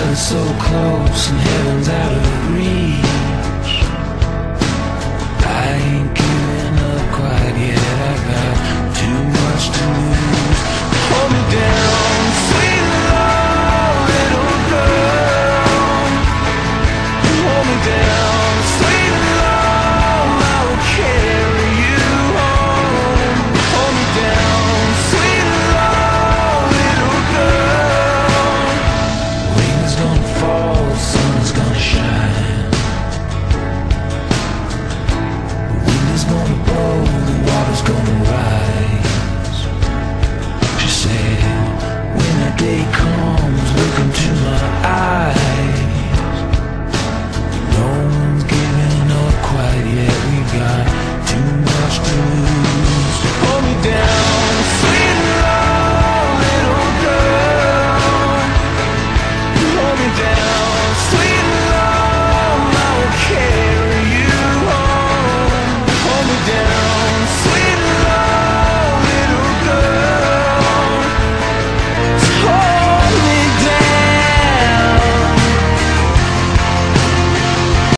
Heaven's so close and heaven's out of reach. I ain't giving up quite yet. I got too much to lose. Hold me down.